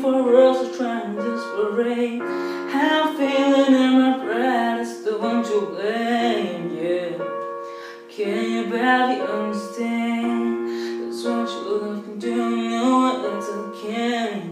24 hours of trying to desperate. I'm feeling in my pride, it's the one to blame, yeah. Can you barely understand? That's what your love can do, no one else can.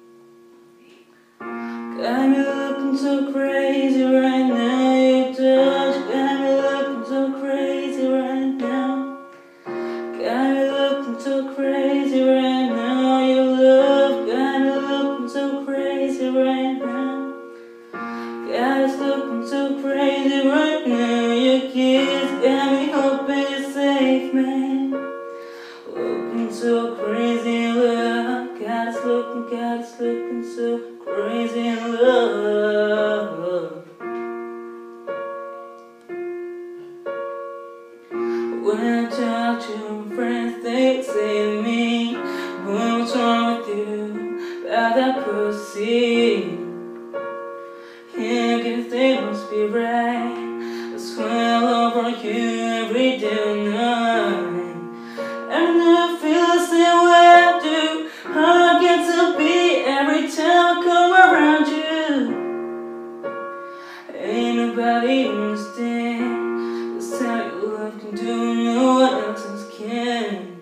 Got me looking so crazy right now, your touch got me looking so crazy right now. Got me looking so crazy right now, your love got me looking so crazy right now. Got us looking so crazy right now, your kiss got me hoping you're safe, man. Looking so crazy in love, got us looking so crazy in love. When I talk to my friends, they say to me, "Boy, what's wrong with you about that pussy?" Yeah, I guess they must be right. I swear all over you every day and night. And I never feel the same way I do. How I get to be every time I come around you. Ain't nobody understand. This how your love can do, no one else can.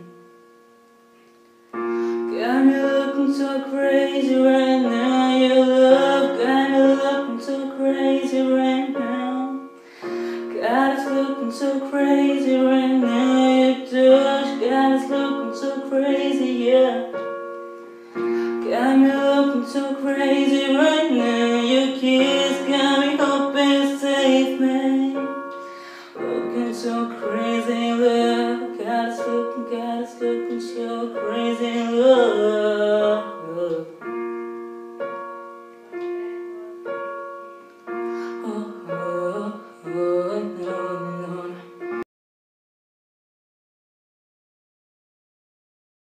Got me looking so crazy right now, your love got me looking so crazy right now. Got us looking so crazy right now, your touch got us looking so crazy, yeah. Got me looking so crazy right now, your kiss got